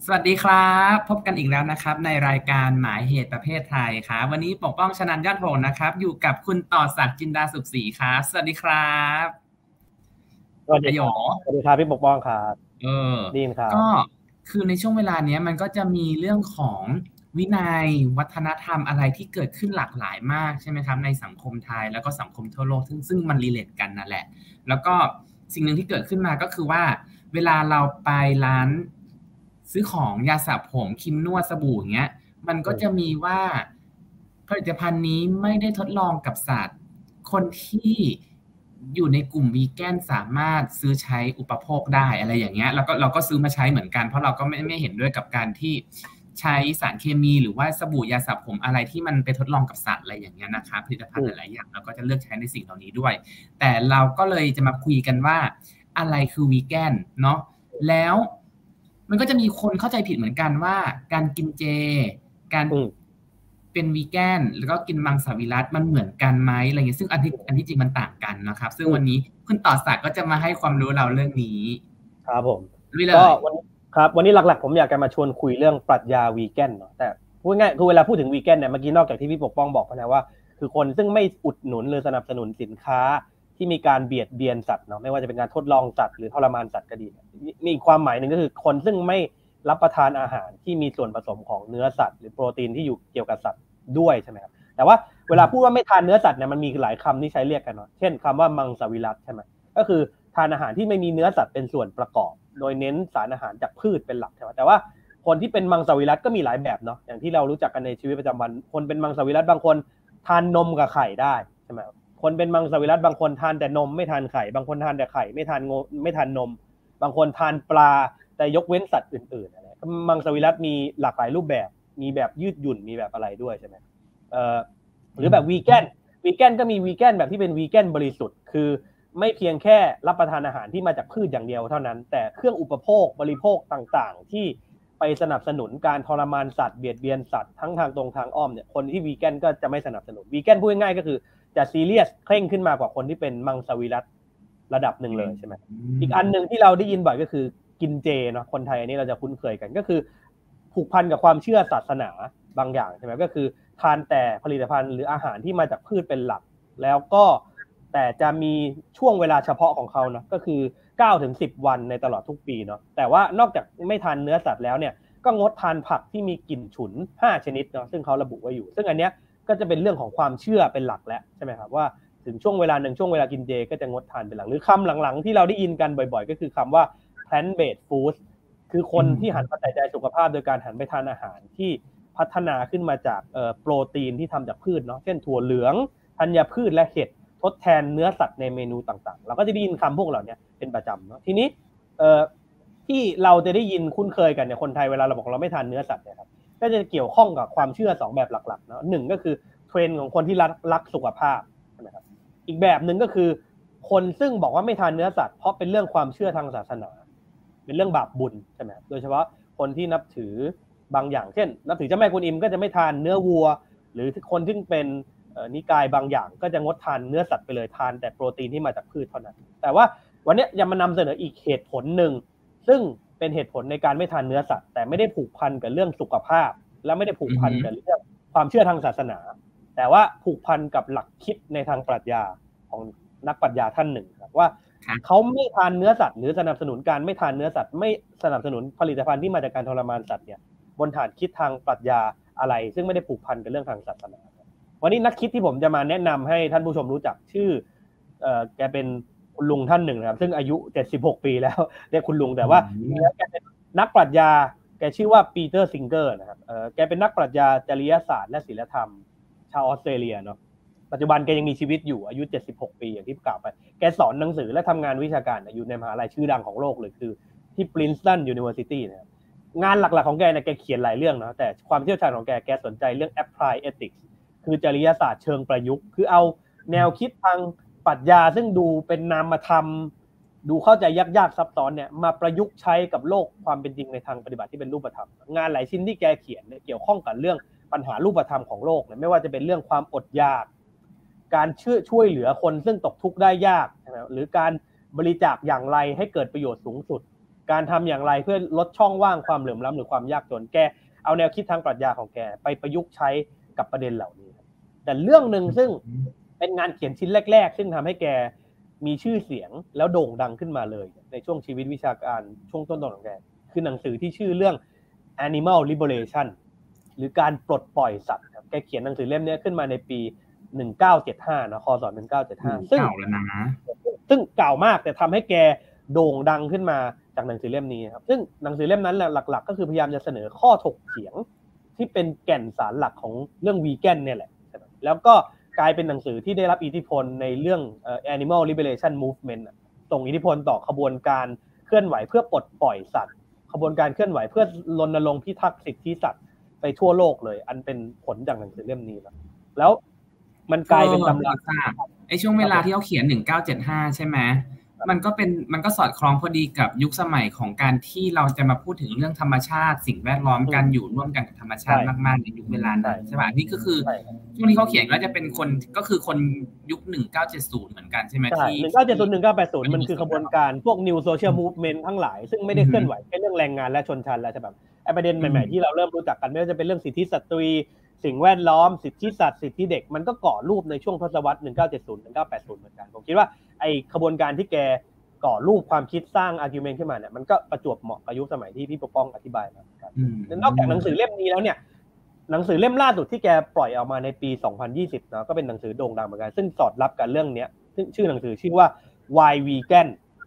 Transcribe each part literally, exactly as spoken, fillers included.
สวัสดีครับพบกันอีกแล้วนะครับในรายการหมายเหตุประเภทไทยครับวันนี้ปกป้องชนันท์ยอดโหนนะครับอยู่กับคุณต่อศักดิ์จินดาสุขศรีครับสวัสดีครับสวัสดีอโยครับสวัสดีครับพี่ปกป้องครับเออดีนครับก็คือในช่วงเวลาเนี้ยมันก็จะมีเรื่องของวินัยวัฒนธรรมอะไรที่เกิดขึ้นหลากหลายมากใช่ไหมครับในสังคมไทยแล้วก็สังคมทั่วโลกซึ่งซึ่งมันรีเลทกันนั่นแหละแล้วก็สิ่งหนึ่งที่เกิดขึ้นมาก็คือว่าเวลาเราไปร้านซื้อของยาสระผมครีมนวดสบู่อย่างเงี้ยมันก็จะมีว่าผลิตภัณฑ์นี้ไม่ได้ทดลองกับสัตว์คนที่อยู่ในกลุ่มวีแกนสามารถซื้อใช้อุปโภคได้อะไรอย่างเงี้ยแล้วก็เราก็ซื้อมาใช้เหมือนกันเพราะเราก็ไม่ไม่เห็นด้วยกับการที่ใช้สารเคมีหรือว่าสบู่ยาสระผมอะไรที่มันไปทดลองกับสัตว์อะไรอย่างเงี้ยนะคะผลิตภัณฑ์หลายๆอย่างเราก็จะเลือกใช้ในสิ่งเหล่านี้ด้วยแต่เราก็เลยจะมาคุยกันว่าอะไรคือวีแกนเนาะแล้วมันก็จะมีคนเข้าใจผิดเหมือนกันว่าการกินเจการเป็นวีแกนแล้วก็กินมังสวิรัติมันเหมือนกันไหมอะไรเงี้ยซึ่งอันที่อันที่จริงมันต่างกันนะครับซึ่งวันนี้คุณต่อศักดิ์ก็จะมาให้ความรู้เราเรื่องนี้ครับผมลุยเลก็ยวันครับวันนี้หลักๆผมอยากจะมาชวนคุยเรื่องปรัชญาวีแกนเนาะแต่พูดง่ายคือเวลาพูดถึงวีแกนเนี่ยเมื่อกี้นอกจากที่พี่ปกป้องบอกนะว่าคือคนซึ่งไม่อุดหนุนหรือสนับสนุนสินค้าที่มีการเบียดเบียนสัตว์เนาะไม่ว่าจะเป็นการทดลองสัตว์หรือทรมานสัตว์ก็ดีมีอีกความหมายหนึ่งก็คือคนซึ่งไม่รับประทานอาหารที่มีส่วนผสมของเนื้อสัตว์หรือโปรตีนที่อยู่เกี่ยวกับสัตว์ด้วยใช่ไหมครับแต่ว่าเวลาพูดว่าไม่ทานเนื้อสัตว์เนี่ยมันมีหลายคำที่ใช้เรียกกันเนาะเช่นคำว่ามังสวิรัติใช่ไหมก็คือทานอาหารที่ไม่มีเนื้อสัตว์เป็นส่วนประกอบโดยเน้นสารอาหารจากพืชเป็นหลักใช่ไหมแต่ว่าคนที่เป็นมังสวิรัติก็มีหลายแบบเนาะอย่างที่เรารู้จักกันในชีวิตประจำวันคนเป็นมังสวิรัติบางคนทานนมกับไข่ได้ใช่ไหมคนเป็นมังสวิรัติบางคนทานแต่นมไม่ทานไข่บางคนทานแต่ไข่ไม่ทานงไม่ทานนมบางคนทานปลาแต่ยกเว้นสัตว์อื่นๆอะไรมังสวิรัติมีหลากหลายรูปแบบมีแบบยืดหยุ่นมีแบบอะไรด้วยใช่ไหมเอ่อหรือแบบวีแกนวีแกนก็มีวีแกนแบบที่เป็นวีแกนบริสุทธิ์คือไม่เพียงแค่รับประทานอาหารที่มาจากพืชอย่างเดียวเท่านั้นแต่เครื่องอุปโภคบริโภคต่างๆที่ไปสนับสนุนการทรมานสัตว์เบียดเบียนสัตว์ทั้งทางตรงทางอ้อมเนี่ยคนที่วีแกนก็จะไม่สนับสนุนวีแกนพูดง่ายๆก็คือจะซีเรียสเคร่งขึ้นมากว่าคนที่เป็นมังสวิรัติระดับหนึ่งเลยใช่ไหมอีกอันหนึ่งที่เราได้ยินบ่อยก็คือกินเจเนาะคนไทยอันนี้เราจะคุ้นเคยกันก็คือผูกพันกับความเชื่อศาสนาบางอย่างใช่ไหมก็คือทานแต่ผลิตภัณฑ์หรืออาหารที่มาจากพืชเป็นหลักแล้วก็แต่จะมีช่วงเวลาเฉพาะของเขาเนาะก็คือ เก้าถึงสิบ วันในตลอดทุกปีเนาะแต่ว่านอกจากไม่ทานเนื้อสัตว์แล้วเนี่ยก็งดทานผักที่มีกลิ่นฉุนห้าชนิดเนาะซึ่งเขาระบุไว้อยู่ซึ่งอันเนี้ยก็จะเป็นเรื่องของความเชื่อเป็นหลักแล้วใช่ไหมครับว่าถึงช่วงเวลาหนึ่งช่วงเวลากินเจก็จะงดทานเป็นหลักหรือคำหลังๆที่เราได้ยินกันบ่อยๆก็คือคำว่า plant based food คือคนที่หันมาใส่ใจสุขภาพโดยการหันไปทานอาหารที่พัฒนาขึ้นมาจากโปรตีนที่ทำจากพืชเนาะเช่นถั่วเหลืองธัญพืชและเห็ดทดแทนเนื้อสัตว์ในเมนูต่างๆเราก็จะได้ยินคำพวกเหล่านี้เป็นประจำเนาะทีนี้เอ่อที่เราจะได้ยินคุ้นเคยกันเนี่ยคนไทยเวลาเราบอกเราไม่ทานเนื้อสัตว์เนี่ยครับก็จะเกี่ยวข้องกับความเชื่อสองแบบหลักๆเนาะหนึ่งก็คือเทรนด์ของคนที่รักรักสุขภาพนะครับอีกแบบหนึ่งก็คือคนซึ่งบอกว่าไม่ทานเนื้อสัตว์เพราะเป็นเรื่องความเชื่อทางศาสนาเป็นเรื่องบาปบุญใช่ไหมโดยเฉพาะคนที่นับถือบางอย่างเช่นนับถือเจ้าแม่กวนอิมก็จะไม่ทานเนื้อวัวหรือคนที่เป็นนิกายบางอย่างก็จะงดทานเนื้อสัตว์ไปเลยทานแต่โปรตีนที่มาจากพืชเท่านั้นแต่ว่าวันนี้ยังมานำเสนออีกเหตุผลหนึ่งซึ่งเป็นเหตุผลในการไม่ทานเนื้อสัตว์แต่ไม่ได้ผูกพันกับเรื่องสุขภาพและไม่ได้ผูกพันกับเรื่องความเชื่อทางศาสนาแต่ว่าผูกพันกับหลักคิดในทางปรัชญาของนักปรัชญาท่านหนึ่งครับว่าเขาไม่ทานเนื้อสัตว์หรือสนับสนุนการไม่ทานเนื้อสัตว์ไม่สนับสนุนผลิตภัณฑ์ที่มาจากการทรมานสัตว์เนี่ยบนฐานคิดทางปรัชญาอะไรซึ่งไม่ได้ผูกพันกับเรื่องทางศาสนาวันนี้นักคิดที่ผมจะมาแนะนำให้ท่านผู้ชมรู้จักชื่อเอ่อแกเป็นคุณลุงท่านหนึ่งนะครับซึ่งอายุเจ็ดสิบหกปีแล้วเรียกคุณลุงแต่ว่าแกเป็นนักปรัชญาแกชื่อว่าปีเตอร์ซิงเกอร์นะครับเอ่อแกเป็นนักปรัชญาจริยศาสตร์และศิลธรรมชาวออสเตรเลียเนาะปัจจุบันแกยังมีชีวิตอยู่อายุเจ็ดสิบหกปีอย่างที่กล่าวไปแกสอนหนังสือและทำงานวิชาการอยู่ในมหาลัยชื่อดังของโลกเลยคือที่ Princeton University นะครับงานหลักๆของแกเนี่ยแกเขียนหลายเรื่องนะแต่ความเชี่ยวชาญของแกแกสนใจเรื่อง Applied Ethicsคือจริยศาสตร์เชิงประยุกต์คือเอาแนวคิดทางปรัชญาซึ่งดูเป็นนามธรรมดูเข้าใจยากๆซับซ้อนเนี่ยมาประยุกต์ใช้กับโลกความเป็นจริงในทางปฏิบัติที่เป็นรูปธรรมงานหลายชิ้นที่แกเขียนเนี่ยเกี่ยวข้องกับเรื่องปัญหารูปธรรมของโลกเนี่ยไม่ว่าจะเป็นเรื่องความอดอยากการช่วยช่วยเหลือคนซึ่งตกทุกข์ได้ยากหรือการบริจาคอย่างไรให้เกิดประโยชน์สูงสุดการทำอย่างไรเพื่อลดช่องว่างความเหลื่อมล้ำหรือความยากจนแกเอาแนวคิดทางปรัชญาของแกไปประยุกต์ใช้กับประเด็นเหล่านี้แต่เรื่องนึงซึ่งเป็นงานเขียนชิ้นแรกๆซึ่งทำให้แกมีชื่อเสียงแล้วโด่งดังขึ้นมาเลยในช่วงชีวิตวิชาการช่วงต้นๆของแกคือหนังสือที่ชื่อเรื่อง Animal Liberation หรือการปลดปล่อยสัตว์แกเขียนหนังสือเล่มนี้ขึ้นมาในปีหนึ่งพันเก้าร้อยเจ็ดสิบห้านะคศหนึ่งพันเก้าร้อยเจ็ดสิบห้าซึ่งเก่าแล้วนะซึ่งเก่ามากแต่ทำให้แกโด่งดังขึ้นมาจากหนังสือเล่มนี้ครับซึ่งหนังสือเล่มนั้นหลักๆก็คือพยายามจะเสนอข้อถกเถียงที่เป็นแก่นสารหลักของเรื่องวีแกนเนี่ยแหละแล้วก็กลายเป็นหนังสือที่ได้รับอิทธิพลในเรื่อง Animal Liberation Movement ส่งอิทธิพลต่อขบวนการเคลื่อนไหวเพื่อปลดปล่อยสัตว์ขบวนการเคลื่อนไหวเพื่อรณรงค์พิทักษ์สิทธิสัตว์ไปทั่วโลกเลยอันเป็นผลจากหนังสือเล่มนี้แล้วมันกลายเป็นตำราไอ้ช่วงเวลาที่เขาเขียนหนึ่งพันเก้าร้อยเจ็ดสิบห้าใช่ไหมมันก็เป็นมันก็สอดคล้องพอดีกับยุคสมัยของการที่เราจะมาพูดถึงเรื่องธรรมชาติสิ่งแวดล้อมการอยู่ร่วมกันกับธรรมชาติมากๆในยุคเวลานั้นใช่ป่ะนี่ก็คือช่วงที่เขาเขียนก็จะเป็นคนก็คือคนยุคหนึ่งพันเก้าร้อยเจ็ดสิบเหมือนกันใช่ไหมที่หนึ่งพันเก้าร้อยเจ็ดสิบ หนึ่งพันเก้าร้อยแปดสิบมันคือขบวนการพวก New Social Movement ทั้งหลายซึ่งไม่ได้เคลื่อนไหวแค่เรื่องแรงงานและชนชั้นแล้วใช่ป่ะไอ้ประเด็นใหม่ๆที่เราเริ่มรู้จักกันไม่ว่าจะเป็นเรื่องสิทธิสตรีสิ่งแวดล้อมสิทธิสัตว์สิทธิเด็กมันก็ก่อรูปในช่วงทศวรรษหนึ่งพันเก้าร้อยเจ็ดสิบ หนึ่งพันเก้าร้อยแปดสิบเหมือนกันผมคิดว่าไอ้ขบวนการที่แกก่อรูปความคิดสร้าง argument ขึ้นมาเนี่ยมันก็ประจวบเหมาะกับยุคสมัยที่พี่ปกป้องอธิบายมาครับนอกจากหนังสือเล่มนี้แล้วเนี่ยหนังสือเล่มล่าสุดที่แกปล่อยออกมาในปีสองพันยี่สิบเนาะก็เป็นหนังสือโด่งดังเหมือนกันซึ่งสอดรับกับเรื่องนี้ซึ่งชื่อหนังสือชื่อว่า Why Vegan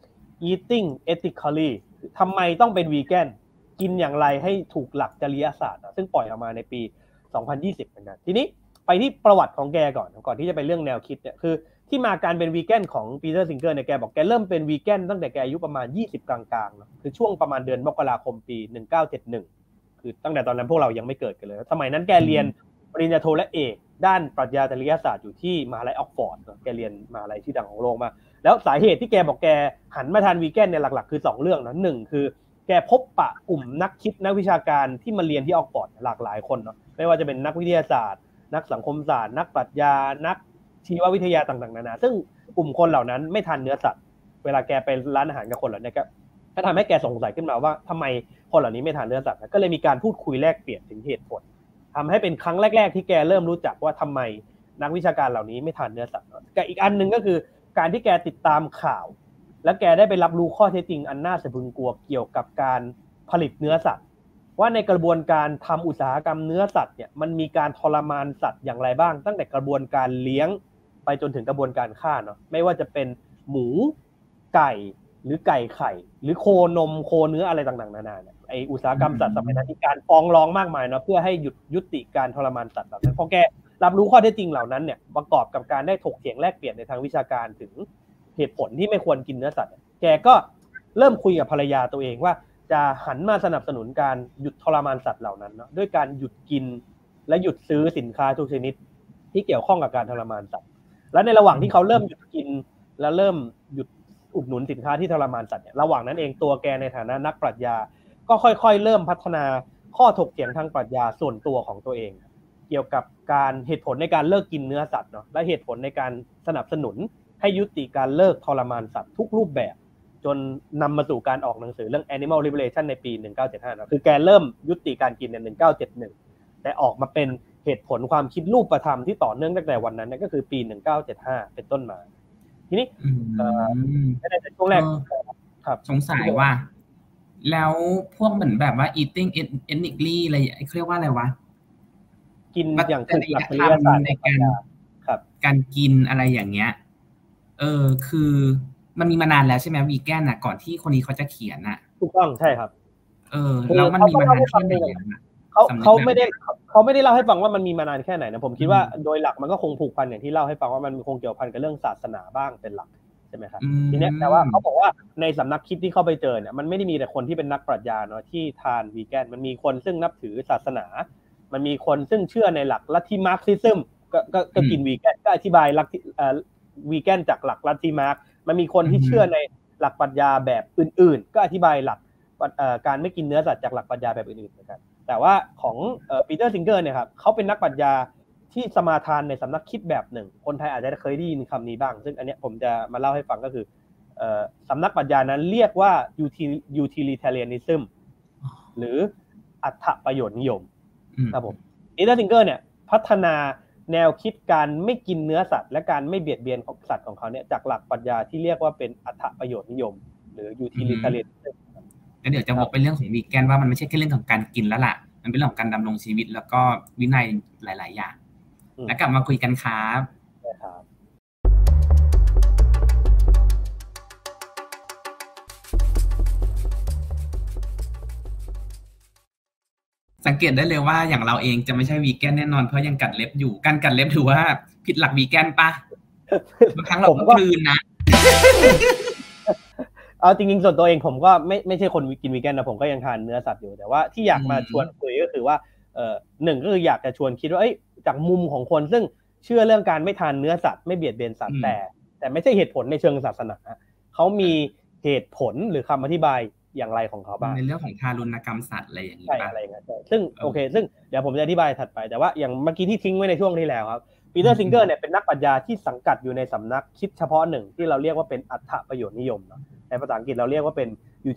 Eating Ethically ทำไมต้องเป็นวีแกนกินอย่างไรให้ถูกหลักจริยศาสตร์ซึ่งปล่อยออกมาในปีสองพันยี่สิบเหมือนกันทีนี้ไปที่ประวัติของแกก่อนก่อนที่จะไปเรื่องแนวคิดเนี่ยคือที่มาการเป็นวีแกนของปีเตอร์ซิงเกอร์เนี่ยแกบอกแกเริ่มเป็นวีแกนตั้งแต่แกอายุประมาณยี่สิบกลางๆเนาะคือช่วงประมาณเดือนมกราคมปีหนึ่งพันเก้าร้อยเจ็ดสิบเอ็ดคือตั้งแต่ตอนนั้นพวกเรายังไม่เกิดกันเลยสมัยนั้นแกเรียนปริญญาโทและเอกด้านปรัชญาจริยศาสตร์อยู่ที่มหาลัยออกฟอร์ดแกเรียนมหาลัยที่ดังของโลกมาแล้วสาเหตุที่แกบอกแกหันมาทานวีแกนเนี่ยหลักๆคือสองเรื่องนะหนึ่งคือแกพบปะกลุ่มนักคิดนักวิชาการที่มาเรียนที่ออกฟอร์ดหลากหลายคนเนาะไม่ว่าจะเป็นนักวิทยาศาสตร์นักสังคมศาสตร์นักปรัชญานักชีววิทยาต่างๆนานาซึ่งกลุ่มคนเหล่านั้นไม่ทานเนื้อสัตว์เวลาแกไปร้านอาหารกับคนเหล่านี้ก็ทำให้แกสงสัยขึ้นมาว่าทำไมคนเหล่านี้ไม่ทานเนื้อสัตว์ก็เลยมีการพูดคุยแลกเปลี่ยนถึงเหตุผลทำให้เป็นครั้งแรกๆที่แกเริ่มรู้จักว่าทำไมนักวิชาการเหล่านี้ไม่ทานเนื้อสัตว์กับอีกอันนึงก็คือการที่แกติดตามข่าวและแกได้ไปรับรู้ข้อเท็จจริงอันน่าสะพรึงกลัวเกี่ยวกับการผลิตเนื้อสัตว์ว่าในกระบวนการทำอุตสาหกรรมเนื้อสัตว์เนี่ยมันมีการทรมานสัตว์อย่างไรบ้างตั้งแต่กระบวนการเลี้ยงไปจนถึงกระบวนการฆ่าเนาะไม่ว่าจะเป็นหมูไก่หรือไก่ไข่หรือโคนมโคเนื้ออะไรต่างๆนานาเนี่ยไออุตสาหกรรมสัตว์สมัยนั้นมีการฟ้องร้องมากมายเนาะเพื่อให้หยุดยุติการทรมานสัตว์แบบนั้นพอแกรับรู้ข้อเท็จจริงเหล่านั้นเนี่ยประกอบกับการได้ถกเถียงแลกเปลี่ยนในทางวิชาการถึงเหตุผลที่ไม่ควรกินเนื้อสัตว์แกก็เริ่มคุยกับภรรยาตัวเองว่าจะหันมาสนับสนุนการหยุดทรมานสัตว์เหล่านั้นเนาะด้วยการหยุดกินและหยุดซื้อสินค้าทุกชนิดที่เกี่ยวข้องกับการทรมานสัตว์และในระหว่างที่เขาเริ่มหยุดกินและเริ่มหยุดอุดหนุนสินค้าที่ทรมานสัตว์เนี่ยระหว่างนั้นเองตัวแกในฐานะนักปรัชญาก็ค่อยๆเริ่มพัฒนาข้อถกเถียงทางปรัชญาส่วนตัวของตัวเองเกี่ยวกับการเหตุผลในการเลิกกินเนื้อสัตว์เนาะและเหตุผลในการสนับสนุนให้ยุติการเลิกทรมานสัตว์ทุกรูปแบบจนนำมาสู่การออกหนังสือเรื่อง Animal Liberation ในปีหนึ่งพันเก้าร้อยเจ็ดสิบห้านะคือแกเริ่มยุติการกินในหนึ่งพันเก้าร้อยเจ็ดสิบเอ็ดแต่ออกมาเป็นเหตุผลความคิดรูปธรรมที่ต่อเนื่องตั้งแต่วันนั้นนั่นก็คือปีหนึ่งพันเก้าร้อยเจ็ดสิบห้าเป็นต้นมาทีนี้เอ่อในช่วงแรกครับสงสัยว่าแล้วพวกเหมือนแบบว่า eating ethnically อะไรเขาเรียกว่าอะไรวะกินอย่างถูกหลักจริยศาสตร์ในการครับการกินอะไรอย่างเงี้ยเออคือมันมีมานานแล้วใช่ไหมวีแกนน่ะก่อนที่คนนี้เขาจะเขียนน่ะถูกต้องใช่ครับเออแล้วมันมีมานานแค่ไหนอ่ะเขาเขาไม่ได้เขาไม่ได้เล่าให้ฟังว่ามันมีมานานแค่ไหนนะผมคิดว่าโดยหลักมันก็คงผูกพันอย่างที่เล่าให้ฟังว่ามันคงเกี่ยวพันกับเรื่องศาสนาบ้างเป็นหลักใช่ไหมครับทีนี้แต่ว่าเขาบอกว่าในสำนักคิดที่เข้าไปเจอเนี่ยมันไม่ได้มีแต่คนที่เป็นนักปรัชญาเนาะที่ทานวีแกนมันมีคนซึ่งนับถือศาสนามันมีคนซึ่งเชื่อในหลักลัทธิมาร์กซิซึมก็ก็ก็กินวีแกนก็อธิบายลัทธิเอ่อวีแกนจากหลักลัทธิมาร์กมันมีคนที่เชื่อในหลักปรัชญาแบบอื่นๆก็อธิบายหลักการไม่กินเนื้อสัตว์จากหลักปรัชญาแบบอื่นๆเหมือนกันแต่ว่าของปีเตอร์ซิงเกอร์เนี่ยครับเขาเป็นนักปรัชญาที่สมาทานในสำนักคิดแบบหนึ่งคนไทยอาจจะเคยได้ยินคำนี้บ้างซึ่งอันนี้ผมจะมาเล่าให้ฟังก็คือสำนักปรัชญานั้นเรียกว่า utilitarianism หรืออัตประโยชน์นิยมครับผมปีเตอร์ซิงเกอร์เนี่ยพัฒนาแนวคิดการไม่กินเนื้อสัตว์และการไม่เบียดเบียนของสัตว์ของเขาเนี่ยจากหลักปรัชญาที่เรียกว่าเป็นอัตประโยชน์นิยมหรือ utilitarianism แล้วเดี๋ยวจะบอกเป็นเรื่องของวีแกนว่ามันไม่ใช่แค่เรื่องของการกินแล้วล่ะมันเป็นเรื่องของการดำรงชีวิตแล้วก็วินัยหลายๆอย่างแล้วกลับมาคุยกันครับสังเกตได้เลยว่าอย่างเราเองจะไม่ใช่วีแกนแน่นอนเพราะยังกัดเล็บอยู่การกัดเล็บถือว่าผิดหลักวีแกนปะบางครั้งเราก็กลืนนะเอาจริงๆส่วนตัวเองผมก็ไม่ไม่ใช่คนกินวีแกนนะผมก็ยังทานเนื้อสัตว์อยู่แต่ว่าที่อยากมาชวนคุยก็คือว่าเอ่อหนึ่งก็คืออยากจะชวนคิดว่าเอ้ยจากมุมของคนซึ่งเชื่อเรื่องการไม่ทานเนื้อสัตว์ไม่เบียดเบียนสัตว์แต่แต่ไม่ใช่เหตุผลในเชิงศาสนาเขามีเหตุผลหรือคำอธิบายอย่างไรของเขาบ้างในเรื่องของทารุณกรรมสัตว์อะไรอย่างนี้ใช่อะไรอย่างเงี้ยซึ่งโอเคซึ่งเดี๋ยวผมจะอธิบายถัดไปแต่ว่าอย่างเมื่อกี้ที่ทิ้งไว้ในช่วงที่แล้วครับปีเตอร์ซิงเกอร์เนี่ยเป็นนักปรัชญาที่สังกัดอยู่ในสำนักคิดเฉพาะหนึ่งที่เราเรียกว่าเป็นอัตประโยชน์นิยมเนาะในภาษาอังกฤษเราเรียกว่าเป็น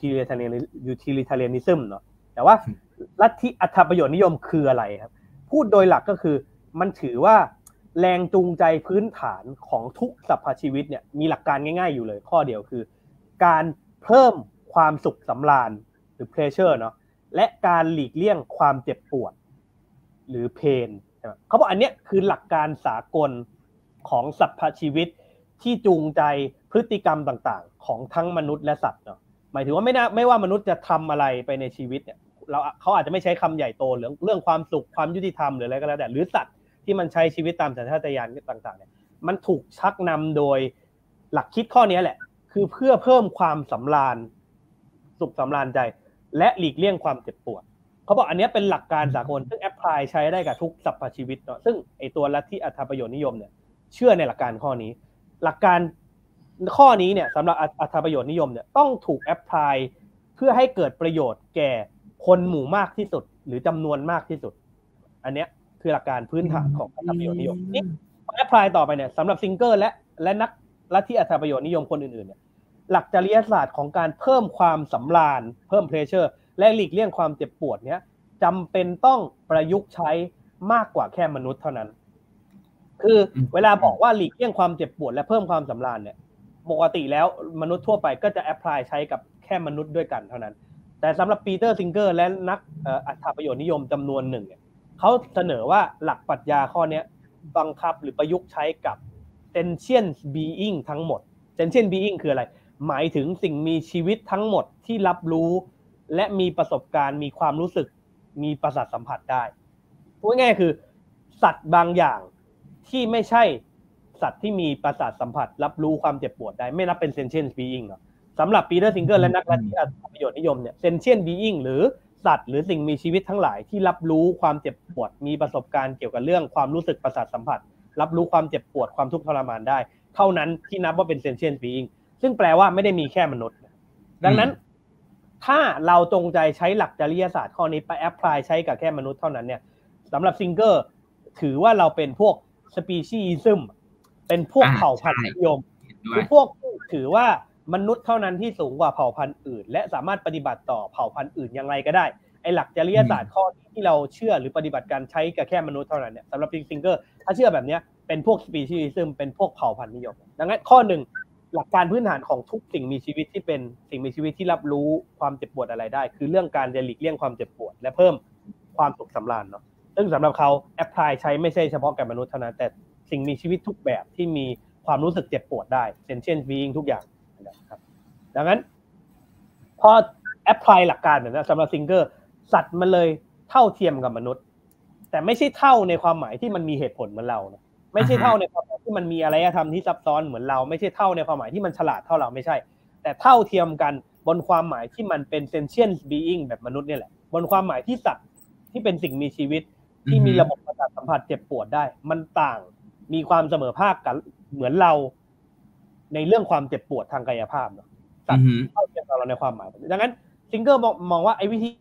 utilitarianism เนาะแต่ว่าลัทธิอัตประโยชน์นิยมคืออะไรครับพูดโดยหลักก็คือมันถือว่าแรงจูงใจพื้นฐานของทุกสรรพชีวิตเนี่ยมีหลักการง่ายๆอยู่เลยข้อเดียวคือการเพิ่มความสุขสำราญหรือ pleasure เนาะและการหลีกเลี่ยงความเจ็บปวดหรือ pain เขาบอกอันเนี้ยคือหลักการสากลของสรรพชีวิตที่จูงใจพฤติกรรมต่างๆของทั้งมนุษย์และสัตว์เนาะหมายถึงว่าไม่น่าไม่ว่ามนุษย์จะทำอะไรไปในชีวิตเนี่ยเราเขาอาจจะไม่ใช้คำใหญ่โตเรื่องเรื่องความสุขความยุติธรรมหรืออะไรก็แล้วแต่หรือสัตว์ที่มันใช้ชีวิตตามสัญชาตญาณต่างๆเนี่ยมันถูกชักนำโดยหลักคิดข้อนี้แหละคือเพื่อเพิ่มความสำราญสุขสำราญใจและหลีกเลี่ยงความเจ็บปวดเขาบอกอันนี้เป็นหลักการสากลซึ่งแอพพลายใช้ได้กับทุกสรรพชีวิตเนาะซึ่งไอตัวลัทธิอัตประโยชน์นิยมเนี่ยเชื่อในหลักการข้อนี้หลักการข้อนี้เนี่ยสำหรับอัตประโยชน์นิยมเนี่ยต้องถูกแอพพลายเพื่อให้เกิดประโยชน์แก่คนหมู่มากที่สุดหรือจำนวนมากที่สุดอันเนี้ยคือหลักการพื้นฐานของอัตประโยชน์นิยมนี่แอพพลายต่อไปเนี่ยสำหรับซิงเกอร์และและนักลัทธิอัตประโยชน์นิยมคนอื่นๆเนี่ยหลักจริยศาสตร์ของการเพิ่มความสำราญเพิ่มเพลเชอร์และหลีกเลี่ยงความเจ็บปวดเนี้ยจำเป็นต้องประยุกต์ใช้มากกว่าแค่มนุษย์เท่านั้นคือเวลาบอกว่าหลีกเลี่ยงความเจ็บปวดและเพิ่มความสำราญเนี่ยปกติแล้วมนุษย์ทั่วไปก็จะแอพพลายใช้กับแค่มนุษย์ด้วยกันเท่านั้นแต่สำหรับปีเตอร์ซิงเกอร์และนักอัตประโยชน์นิยมจำนวนหนึ่งเนี่ยเขาเสนอว่าหลักปรัชญาข้อนี้บังคับหรือประยุกต์ใช้กับ sentient being ทั้งหมด sentient being คืออะไรหมายถึงสิ่งมีชีวิตทั้งหมดที่รับรู้และมีประสบการณ์มีความรู้สึกมีประสาทสัมผัสได้พูดง่ายๆคือสัตว์บางอย่างที่ไม่ใช่สัตว์ที่มีประสาทสัมผัสรับรู้ความเจ็บปวดได้ไม่นับเป็น sentient being เนาะสำหรับปีเตอร์ซิงเกอร์และนักลัทธิอัตประโยชน์นิยมเนี่ย sentient being หรือสัตว์หรือสิ่งมีชีวิตทั้งหลายที่รับรู้ความเจ็บปวดมีประสบการณ์เกี่ยวกับเรื่องความรู้สึกประสาทสัมผัสรับรู้ความเจ็บปวดความทุกข์ทรมานได้เท่านั้นที่นับว่าเป็น sentient being ซึ่งแปลว่าไม่ได้มีแค่มนุษย์ดังนั้นถ้าเราจงใจใช้หลักจริยศาสตร์ข้อนี้ไปแอพพลายใช้กับแค่มนุษย์เท่านั้นเนี่ยสำหรับซิงเกอร์ถือว่าเราเป็นพวก speciesism เป็นพวกเผ่าพันธุ์นิยมคือพวกถือว่ามนุษย์เท่านั้นที่สูงกว่าเผ่าพันธุ์อื่นและสามารถปฏิบัติต่อเผ่าพันธุ์อื่นอย่างไรก็ได้ไอ้หลักจริยศาสตร์ข้อที่เราเชื่อหรือปฏิบัติการใช้กับแค่มนุษย์เท่านั้นเนี่ยสำหรับซิงเกอร์ถ้าเชื่อแบบนี้เป็นพวก speciesism เป็นพวกเผ่าพันธุ์นิยมดังนั้นข้อหนึ่งหลักการพื้นฐานของทุกสิ่งมีชีวิตที่เป็นสิ่งมีชีวิตที่รับรู้ความเจ็บปวดอะไรได้คือเรื่องการหลีกเลี่ยงความเจ็บปวดและเพิ่มความสุขสำราญเนาะซึ่งสำหรับเขาแอพพลายใช้ไม่ใช่เฉพาะกับมนุษย์เท่านั้นแต่สิ่งมีชีวิตทุกแบบที่มีความรู้สึกเจ็บปวดได้เช่น being ทุกอย่างนะครับดังนั้นพอแอพพลายหลักการแบบนี้สำหรับซิงเกอร์สัตว์มันเลยเท่าเทียมกับมนุษย์แต่ไม่ใช่เท่าในความหมายที่มันมีเหตุผลเหมือนเรานะไม่ใช่เท่าในความหมายที่มันมีอารยธรรมที่ซับซ้อนเหมือนเราไม่ใช่เท่าในความหมายที่มันฉลาดเท่าเราไม่ใช่แต่เท่าเทียมกันบนความหมายที่มันเป็น sentient being แบบมนุษย์นี่แหละบนความหมายที่สัตว์ที่เป็นสิ่งมีชีวิตที่มีระบบประสาทสัมผัสเจ็บปวดได้มันต่างมีความเสมอภาคกันเหมือนเราในเรื่องความเจ็บปวดทางกายภาพเนาะสัตว์เท่าเทียมกับเราในความหมายดังนั้นซิงเกอร์มองว่าไอ้วิธี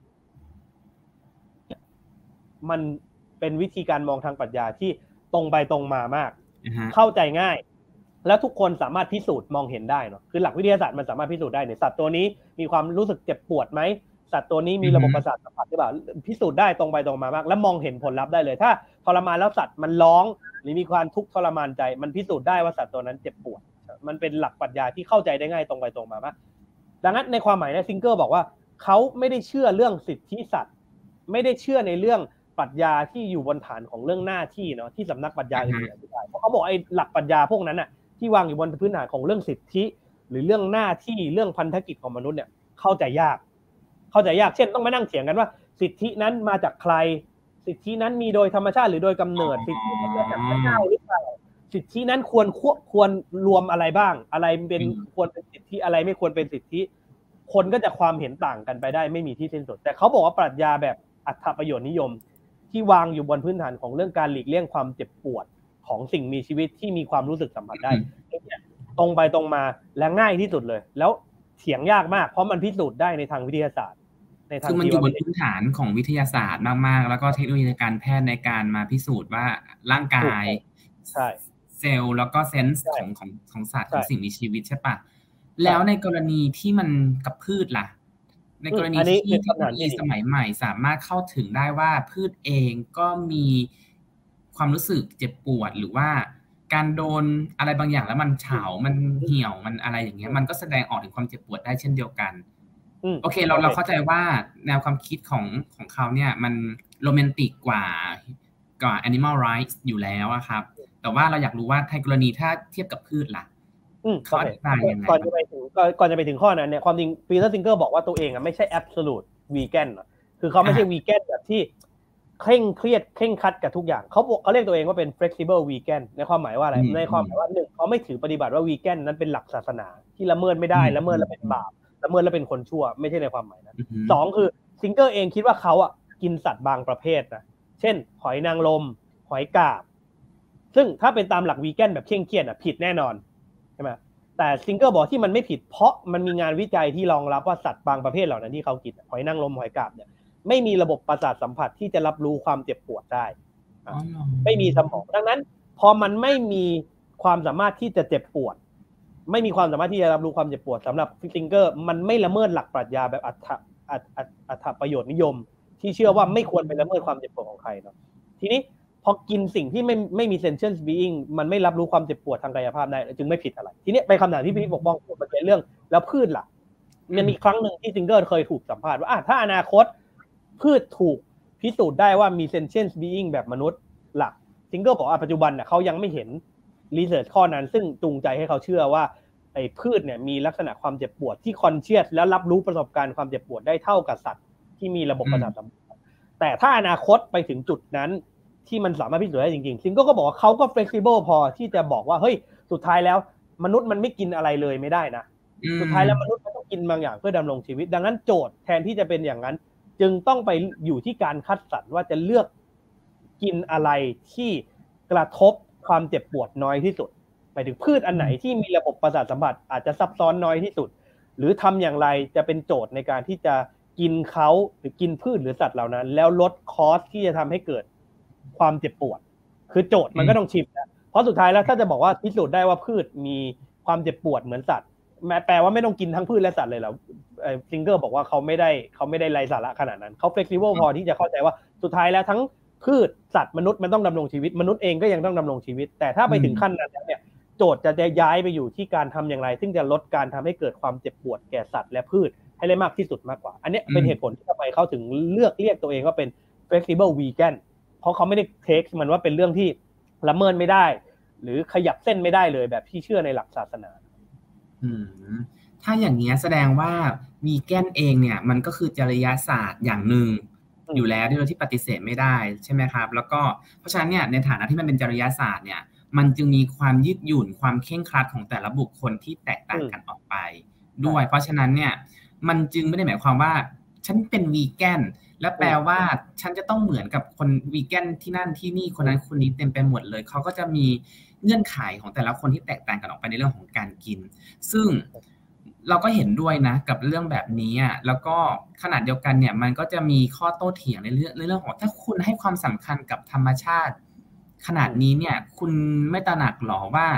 มันเป็นวิธีการมองทางปรัชญาที่ตรงไปตรงมามาก uh-huh. เข้าใจง่ายแล้วทุกคนสามารถพิสูจน์มองเห็นได้เนาะคือหลักวิทยาศาสตร์มันสามารถพิสูจน์ได้เนี่ยสัตว์ตัวนี้มีความรู้สึกเจ็บปวดไหมสัตว์ตัวนี้มีระบบประสาทสัมผัสหรือเปล่าพิสูจน์ได้ตรงไปตรงมามากและมองเห็นผลลัพธ์ได้เลยถ้าทรมานแล้วสัตว์มันร้องหรือมีความทุกข์ทรมานใจมันพิสูจน์ได้ว่าสัตว์ตัวนั้นเจ็บปวดมันเป็นหลักปรัชญาที่เข้าใจได้ง่ายตรงไปตรงมามากดังนั้นในความหมายเนี่ยซิงเกิลบอกว่าเขาไม่ได้เชื่อเรื่องสิทธิสัตว์ไม่ได้เชื่อในเรื่องปรัชญาที่อยู่บนฐานของเรื่องหน้าที่เนาะที่สำนักปรัชญาอื่นอธิบายเพราะเขาบอกไอ้หลักปรัชญาพวกนั้นน่ะที่วางอยู่บนพื้นฐานของเรื่องสิทธิหรือเรื่องหน้าที่เรื่องพันธกิจของมนุษย์เนี่ยเข้าใจยากเข้าใจยากเช่นต้องมานั่งเถียงกันว่าสิทธินั้นมาจากใครสิทธินั้นมีโดยธรรมชาติหรือโดยกำเนิดสิทธินั้นมาจากพระเจ้าหรือเปล่าสิทธินั้นควรควรรวมอะไรบ้างอะไรเป็นควรเป็นสิทธิอะไรไม่ควรเป็นสิทธิคนก็จะความเห็นต่างกันไปได้ไม่มีที่สิ้นสุดแต่เขาบอกว่าปรัชญาแบบอัตประโยชน์นิยมที่วางอยู่บนพื้นฐานของเรื่องการหลีกเลี่ยงความเจ็บปวดของสิ่งมีชีวิตที่มีความรู้สึกสัมผัสได้ตรงไปตรงมาและง่ายที่สุดเลยแล้วเถียงยากมากเพราะมันพิสูจน์ได้ในทางวิทยาศาสตร์ในทางคือมันอยู่บนพื้นฐานของวิทยาศาสตร์มากๆแล้วก็เทคโนโลยีการแพทย์ในการมาพิสูจน์ว่าร่างกายใช่เซลล์แล้วก็เซนส์ของของของสัตว์ของสิ่งมีชีวิตใช่ปะแล้วในกรณีที่มันกับพืชล่ะในกรณีที่เทคโนโลยีสมัยใหม่สามารถเข้าถึงได้ว่าพืชเองก็มีความรู้สึกเจ็บปวดหรือว่าการโดนอะไรบางอย่างแล้วมันเฉามันเหี่ยวมันอะไรอย่างเงี้ยมันก็แสดงออกถึงความเจ็บปวดได้เช่นเดียวกันโอเคเราเราเข้าใจว่าแนวความคิดของของเขาเนี่ยมันโรแมนติกกว่ากว่า animal rights อยู่แล้วครับแต่ว่าเราอยากรู้ว่าในกรณีถ้าเทียบกับพืชล่ะเขาอธิบายยังไงก่อนจะไปถึงก่อนจะไปถึงข้อนั้นเนี่ยความจริงปีเตอร์ซิงเกิลบอกว่าตัวเองอ่ะไม่ใช่ absolute vegan หรอกคือเขาไม่ใช่ vegan แบบที่เคร่งเครียดเคร่งครัดกับทุกอย่างเขาบอกเขาเรียกตัวเองว่าเป็น flexible vegan ในความหมายว่าอะไรในความหมายว่าหนึ่งเขาไม่ถือปฏิบัติว่า vegan นั้นเป็นหลักศาสนาที่ละเมิดไม่ได้ละเมิดแล้วเป็นบาปละเมิดแล้วเป็นคนชั่วไม่ใช่ในความหมายนั้นสองคือซิงเกิลเองคิดว่าเขาอ่ะกินสัตว์บางประเภทนะเช่นหอยนางรมหอยกาบซึ่งถ้าเป็นตามหลักวีแกนแบบเคร่งเครียดอ่ะผิดแน่นอนใช่ไหมแต่ซิงเกิลบอกที่มันไม่ผิดเพราะมันมีงานวิจัยที่รองรับว่าสัตว์บางประเภทเหล่านั้นที่เขากินหอยนางรมหอยกาบเนี่ยไม่มีระบบประสาทสัมผัสที่จะรับรู้ความเจ็บปวดได้ไม่มีสมองดังนั้นพอมันไม่มีความสามารถที่จะเจ็บปวดไม่มีความสามารถที่จะรับรู้ความเจ็บปวดสำหรับซิงเกิลมันไม่ละเมิดหลักปรัชญาแบบอัตถอัตอัตประโยชน์นิยมที่เชื่อว่าไม่ควรไปละเมิดความเจ็บปวดของใครเนาะทีนี้พอกินสิ่งที่ไม่ไม่มี sentient being มันไม่รับรู้ความเจ็บปวดทางกายภาพได้จึงไม่ผิดอะไรทีนี้ไปคำถามที่พี่ปกป้องพูดมาเรื่องแล้วพืชล่ะมันมีครั้งหนึ่งที่ซิงเกิลเคยถูกสัมภาษณ์ว่าถ้าอนาคตพืชถูกพิสูจน์ได้ว่ามี sentient being แบบมนุษย์ล่ะซิงเกิลบอกว่าปัจจุบันน่ะเขายังไม่เห็นรีเสิร์ชข้อนั้นซึ่งจูงใจให้เขาเชื่อว่าไอ้พืชเนี่ยมีลักษณะความเจ็บปวดที่คอนเชียสและรับรู้ประสบการณ์ความเจ็บปวดได้เท่ากับสัตว์ที่มีระบบประสาทสัมผัสแต่ถ้าอนาคตไปถึงจุดนั้นที่มันสามารถพิสูจน์ได้จริงๆซิงเกิลก็บอกว่าเขาก็ flexible พอที่จะบอกว่าเฮ้ยสุดท้ายแล้วมนุษย์มันไม่กินอะไรเลยไม่ได้นะสุดท้ายแล้วมนุษย์มันต้องกินบางอย่างเพื่อดำรงชีวิตดังนั้นโจทย์แทนที่จะเป็นอย่างนั้นจึงต้องไปอยู่ที่การคัดสรรว่าจะเลือกกินอะไรที่กระทบความเจ็บปวดน้อยที่สุดหมายถึงพืชอันไหนที่มีระบบประสาทสัมผัสอาจจะซับซ้อนน้อยที่สุดหรือทำอย่างไรจะเป็นโจทย์ในการที่จะกินเขาหรือกินพืชหรือสัตว์เหล่านั้นแล้วลดคอสที่จะทำให้เกิดความเจ็บปวดคือโจทย์มันก็ต้องชิมนะเพราะสุดท้ายแล้วถ้าจะบอกว่าพิสูจน์ได้ว่าพืชมีความเจ็บปวดเหมือนสัตว์แม้แปลว่าไม่ต้องกินทั้งพืชและสัตว์เลยเหรอซิงเกิลบอกว่าเขาไม่ได้เขาไม่ได้ไร้สาระขนาดนั้นเขา flexible พอที่จะเข้าใจว่าสุดท้ายแล้วทั้งพืชสัตว์มนุษย์มันต้องดำรงชีวิตมนุษย์เองก็ยังต้องดำรงชีวิตแต่ถ้าไปถึงขั้นนั้นเนี่ยโจทย์จะย้ายไปอยู่ที่การทำอย่างไรซึ่งจะลดการทำให้เกิดความเจ็บปวดแก่สัตว์และพืชให้ได้มากที่สุดมากกว่าอันนี้เป็นเหตุผลที่ทำไมเขาถึงเลือกเรียกตัวเองว่าเป็น flexible vegan เพราะเขาไม่ได้เทคมันว่าเป็นเรื่องที่ละเมิดไม่ได้หรือขยับเส้นไม่ได้เลยแบบที่เชื่อในหลักศาสนาอืมถ้าอย่างนี้แสดงว่าวีแกนเองเนี่ยมันก็คือจริยศาสตร์อย่างหนึ่งอยู่แล้วที่เราที่ปฏิเสธไม่ได้ใช่ไหมครับแล้วก็เพราะฉะนั้นเนี่ยในฐานะที่มันเป็นจริยศาสตร์เนี่ยมันจึงมีความยืดหยุ่นความเคร่งครัดของแต่ละบุคคลที่แตกต่างกันออกไปด้วยเพราะฉะนั้นเนี่ยมันจึงไม่ได้หมายความว่าฉันเป็นวีแกนและแปลว่าฉันจะต้องเหมือนกับคนวีแกนที่นั่นที่นี่คนนั้นคนนี้เต็มไปหมดเลยเขาก็จะมีเงื่อนไขของแต่ละคนที่แตกต่างกันออกไปในเรื่องของการกินซึ่งเราก็เห็นด้วยนะกับเรื่องแบบนี้อ่ะแล้วก็ขนาดเดียวกันเนี่ยมันก็จะมีข้อโต้เถียงในเรื่องในเรื่องของถ้าคุณให้ความสำคัญกับธรรมชาติขนาดนี้เนี่ยคุณไม่ตระหนักหรอว่า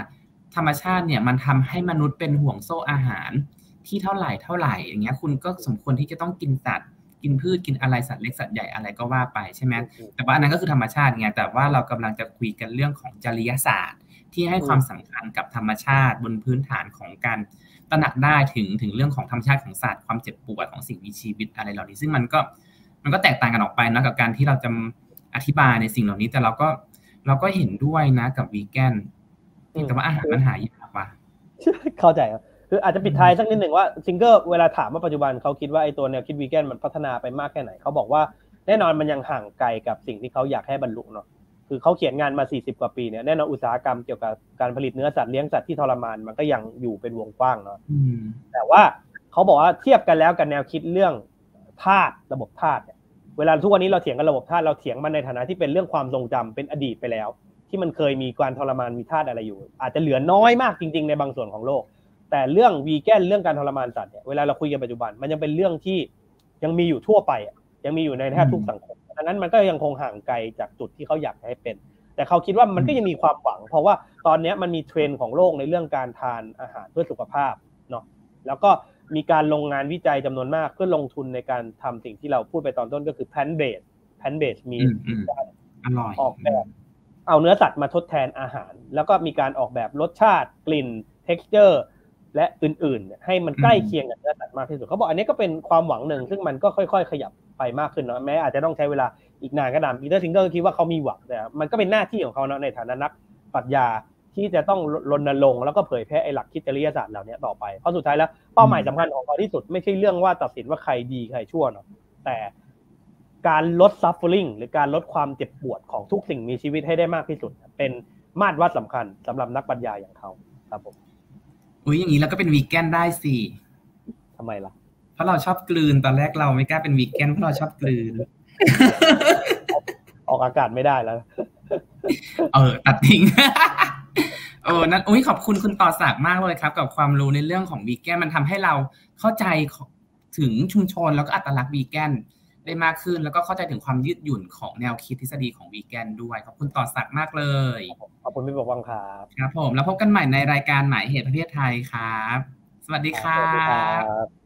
ธรรมชาติเนี่ยมันทำให้มนุษย์เป็นห่วงโซ่อาหารที่เท่าไหร่เท่าไหร่อย่างเงี้ยคุณก็สมควรที่จะต้องกินสัตว์กินพืชกินอะไรสัตว์เล็กสัตว์ใหญ่อะไรก็ว่าไปใช่ไหมแต่ว่าอันนั้นก็คือธรรมชาติไงแต่ว่าเรากำลังจะคุยกันเรื่องของจริยศาสตร์ที่ให้ความสำคัญกับธรรมชาติบนพื้นฐานของการตระหนักได้ถึงถึงเรื่องของธรรมชาติของสัตว์ความเจ็บปวดของสิ่งมีชีวิตอะไรเหล่านี้ซึ่งมันก็มันก็แตกต่างกันออกไปนะกับการที่เราจะอธิบายในสิ่งเหล่านี้แต่เราก็เราก็เห็นด้วยนะกับวีแกนแต่ว่าอาหารมันหายากว่ะเข้าใจครับคืออาจจะปิดท้ายสักนิดหนึ่งว่าซิงเกิลเวลาถามว่าปัจจุบันเขาคิดว่าไอ้ตัวแนวคิดวีแกนมันพัฒนาไปมากแค่ไหนเขาบอกว่าแน่นอนมันยังห่างไกลกับสิ่งที่เขาอยากให้บรรลุเนาะคือเขาเขียนงานมาสี่สิบกว่าปีเนี่ยแน่นอนอุตสาหกรรมเกี่ยวกับการผลิตเนื้อสัตว์เลี้ยงสัตว์ที่ทรมานมันก็ยังอยู่เป็นวงกว้างเนาะแต่ว่าเขาบอกว่าเทียบกันแล้วกับแนวคิดเรื่องธาตุระบบธาตุเนี่ยเวลาทุกวันนี้เราเถียงกันระบบธาตุเราเถียงมันในฐานะที่เป็นเรื่องความทรงจำเป็นอดีตไปแล้วที่มันเคยมีการทรมานมีธาตุอะไรอยู่อาจจะเหลือน้อยมากจริงๆในบางส่วนของโลกแต่เรื่องวีแกนเรื่องการทรมานสัตว์เนี่ยเวลาเราคุยกันปัจจุบันมันยังเป็นเรื่องที่ยังมีอยู่ทั่วไปยังมีอยู่ในแทบทุกสังคมดังนั้นมันก็ยังคงห่างไกลจากจุดที่เขาอยากให้เป็นแต่เขาคิดว่ามันก็ยังมีความหวังเพราะว่าตอนนี้มันมีเทรนด์ของโลกในเรื่องการทานอาหารเพื่อสุขภาพเนาะแล้วก็มีการลงงานวิจัยจำนวนมากเพื่อลงทุนในการทำสิ่งที่เราพูดไปตอนต้นก็คือ plant based plant based มีการออกแบบเอาเนื้อสัตว์มาทดแทนอาหารแล้วก็มีการออกแบบรสชาติกลิ่น texture และอื่นๆให้มันใกล้เคียงกับเนื้อสัตว์มากที่สุดเขาบอกอันนี้ก็เป็นความหวังหนึ่งซึ่งมันก็ค่อยๆขยับไปมากขึ้นเนาะแม้อาจจะต้องใช้เวลาอีกนานก็ตามปีเตอร์ซิงเกิลคิดว่าเขามีหวังแต่มันก็เป็นหน้าที่ของเขาเนาะในฐานะนักปรัชญาที่จะต้องรณรงค์แล้วก็เผยแพร่ไอ้หลักคิดจริยศาสตร์เหล่านี้ต่อไปเพราะสุดท้ายแล้วเป้าหมายสำคัญของเขาที่สุดไม่ใช่เรื่องว่าตัดสินว่าใครดีใครชั่วเนาะแต่การลด suffering หรือการลดความเจ็บปวดของทุกสิ่งมีชีวิตให้ได้มากที่สุดเป็นมาตรวัดสำคัญสำหรับนักปรัชญาอย่างเขาครับผมอุ้ยอย่างนี้เราก็เป็นวีแกนได้สิทำไมล่ะเพราะเราชอบกลืนตอนแรกเราไม่กล้าเป็นวีแกนเพราะเราชอบกลืนออกอากาศไม่ได้แล้วเออตัดทิ้งเออนั่นอุ้ยขอบคุณคุณต่อศักดิ์มากเลยครับกับความรู้ในเรื่องของวีแกนมันทำให้เราเข้าใจถึงชุมชนแล้วก็อัตลักษณ์วีแกนได้มากขึ้นแล้วก็เข้าใจถึงความยืดหยุ่นของแนวคิดทฤษฎีของวีแกนด้วยขอบคุณต่อศักดิ์มากเลยขอบคุณพี่ปกป้องครับครับผมแล้วพบกันใหม่ในรายการหมายเหตุประเทศไทยครับสวัสดีครับ